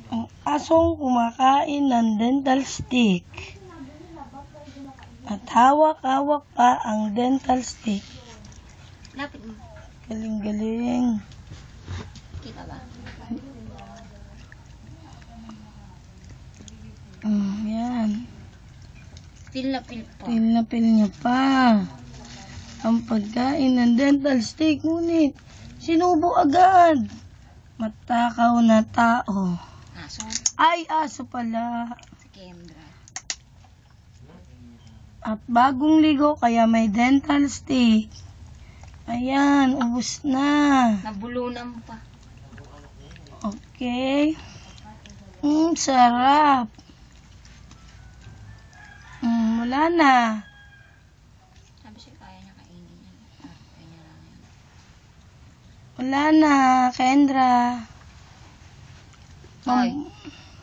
Ang asong kumakain ng dental stick. At hawak-hawak pa ang dental stick. Lapit mo. Galing-galing. Kita ba? Yan. Pil na pil po. Pil na pil niya pa. Ang pagkain ng dental stick. Ngunit, sinubo agad. Matakaw na tao. Aso. Ay, aso pala. Si Kendra. At bagong ligo kaya may dental stick. Ayan, ubos na. Nabulunan pa. Okay. Sarap. Wala na. Sabi siya kaya niya kainin yan. Kaya niya lang yan. Wala na, Kendra. Hoy.